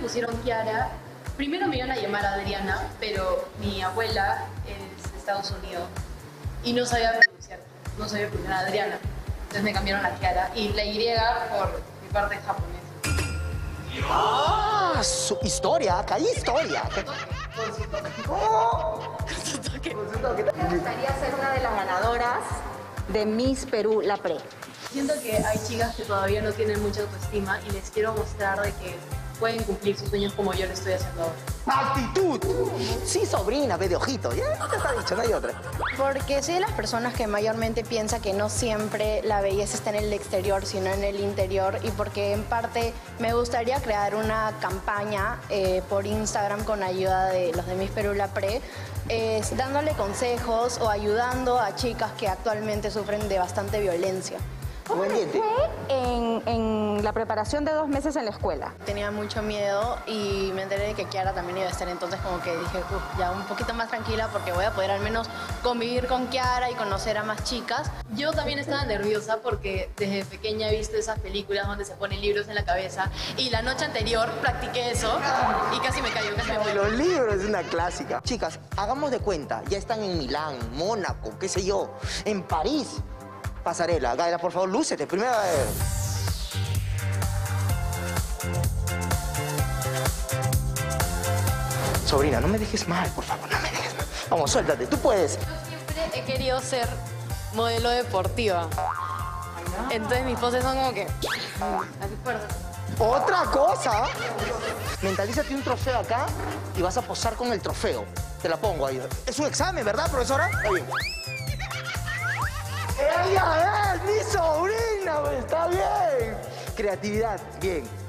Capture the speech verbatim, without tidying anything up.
pusieron Kiara, primero me iban a llamar Adriana, pero mi abuela es de Estados Unidos y no sabía pronunciar, no sabía pronunciar Adriana. Entonces me cambiaron a Kiara y la Y por mi parte japonesa. ¡Ah! Su historia, acá hay historia. Oh. Me gustaría ser una de las ganadoras de Miss Perú La Pre. Siento que hay chicas que todavía no tienen mucha autoestima y les quiero mostrar de que pueden cumplir sus sueños como yo lo estoy haciendo ahora. ¡Actitud! Sí, sobrina, ve de ojito. Ya te está dicho, no hay otra. Porque soy de las personas que mayormente piensa que no siempre la belleza está en el exterior, sino en el interior. Y porque en parte me gustaría crear una campaña eh, por Instagram con ayuda de los de Miss Perú La Pre, eh, dándole consejos o ayudando a chicas que actualmente sufren de bastante violencia. ¿Cómo les fue en, en la preparación de dos meses en la escuela? Tenía mucho miedo y me enteré de que Kiara también iba a estar, entonces como que dije, "Uf, ya un poquito más tranquila porque voy a poder al menos convivir con Kiara y conocer a más chicas". Yo también estaba nerviosa porque desde pequeña he visto esas películas donde se ponen libros en la cabeza y la noche anterior practiqué eso y casi me cayó, casi me voy. Los libros es una clásica. Chicas, hagamos de cuenta, ya están en Milán, Mónaco, qué sé yo, en París. Pasarela. Gaela, por favor, lúcete. Primero, a ver. Sobrina, no me dejes mal, por favor, no me dejes mal. Vamos, suéltate, tú puedes. Yo siempre he querido ser modelo deportiva. Entonces mis poses son como que... así fuertes. Otra cosa. Mentalízate un trofeo acá y vas a posar con el trofeo. Te la pongo ahí. Es un examen, ¿verdad, profesora? Está bien. ¡Ella es mi sobrina! ¡Está bien! Creatividad, bien.